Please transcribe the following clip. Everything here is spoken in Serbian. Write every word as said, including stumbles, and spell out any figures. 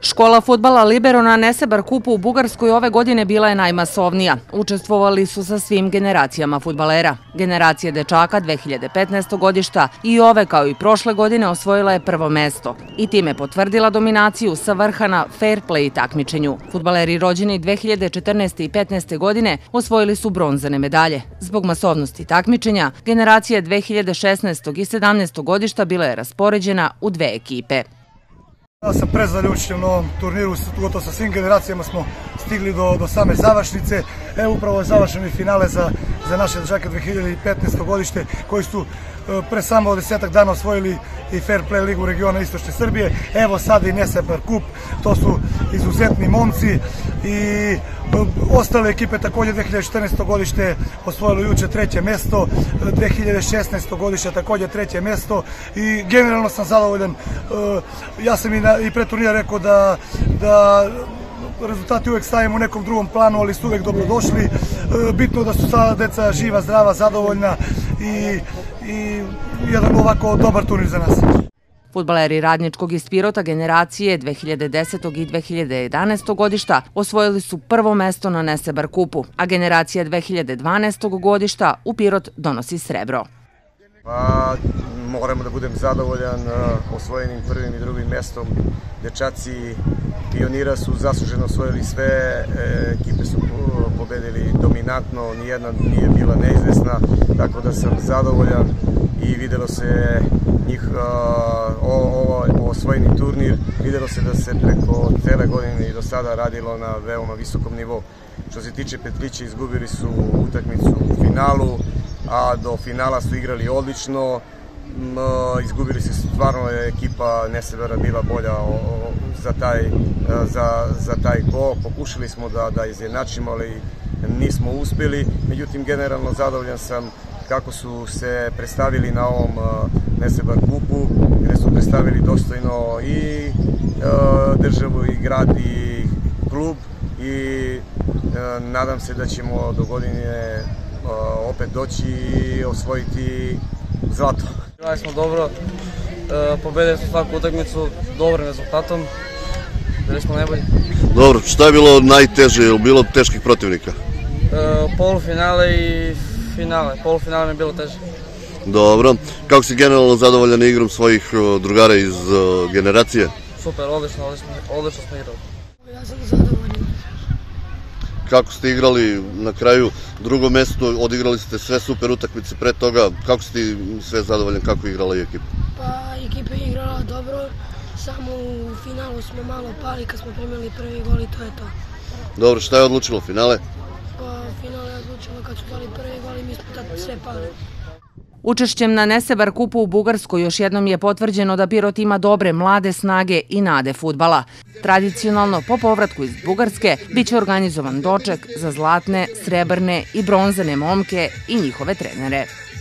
Škola fudbala Libero na Nesebar kupu u Bugarskoj ove godine bila je najmasovnija. Učestvovali su sa svim generacijama fudbalera. Generacija dečaka dve hiljade petnaestog godišta i ove kao i prošle godine osvojila je prvo mesto i time potvrdila dominaciju sa vrha na fair play takmičenju. Fudbaleri rođeni dve hiljade četrnaeste i petnaeste godine osvojili su bronzane medalje. Zbog masovnosti takmičenja, generacija dve hiljade šesnaestog i sedamnaestog godišta bila je raspoređena u dve ekipe. Ja sam prezaljučen na ovom turniru, gotovo sa svim generacijama smo stigli do, do same završnice. Evo upravo je završeni finale za, za naše dečake dve hiljade petnaesto godište koji su pre samo desetak dana osvojili i Fair Play ligu regiona Istočne Srbije. Evo sada i Nesebar kup, to su izuzetni momci i ostale ekipe također dve hiljade četrnaesto godište osvojilo juče treće mesto, dve hiljade šesnaesto godište također treće mesto i generalno sam zadovoljan. Ja sam i, na, i pre turnira rekao da, da rezultati uvek stavimo u nekom drugom planu, ali su uvek dobrodošli. Bitno da su sada deca živa, zdrava, zadovoljna i, i jedan ovako dobar turnir za nas. Fudbaleri Radničkog iz Pirota generacije dve hiljade desetog i dve hiljade jedanaestog godišta osvojili su prvo mesto na Nesebar kupu, a generacija dve hiljade dvanaestog godišta u Pirot donosi srebro. Pa, moramo da budem zadovoljan osvojenim prvim i drugim mestom. Dečaci pionira su zasluženo osvojili sve, ekipe su pobedili dominantno, nijedna nije bila neizvesna, tako da sam zadovoljan i videlo se njih ovo osvojeni turnir, videlo se da se preko cele godine i do sada radilo na veoma visokom nivou. Što se tiče Petlića, izgubili su utakmicu u finalu, a do finala su igrali odlično. Izgubili se, stvarno je ekipa Nesebara bila bolja za taj, za, za taj gol. Pokušali smo da, da izjednačimo, ali nismo uspjeli. Međutim, generalno zadovoljan sam kako su se predstavili na ovom Nesebar kupu, gdje su predstavili dostojno i državu, i grad, i klub. I nadam se da ćemo do godine opet doći i osvojiti zlato. Igrali smo dobro, pobedili smo svaku utakmicu dobrim rezultatom, bili smo najbolji. Dobro, šta je bilo najteže, je li bilo teških protivnika? Polufinale i finale, polufinale mi je bilo teže. Dobro, kako si generalno zadovoljan igrom svojih drugara iz generacije? Super, odlično, odlično, odlično smo igrali. Ja sam zadovoljan. Kako ste igrali na kraju drugo mesto, odigrali ste sve super utakmice pre toga, kako ste sve zadovoljan, kako je igrala i ekipa? Pa ekipa je igrala dobro, samo u finalu smo malo pali kad smo primili prvi gol i to je to. Dobro, šta je odlučilo finale? Pa finale je odlučilo kad su dali prvi gol i mi smo tad sve pali. Učešćem na Nesebar kupu u Bugarskoj još jednom je potvrđeno da Pirot ima dobre mlade snage i nade fudbala. Tradicionalno, po povratku iz Bugarske, biće organizovan doček za zlatne, srebrne i bronzane momke i njihove trenere.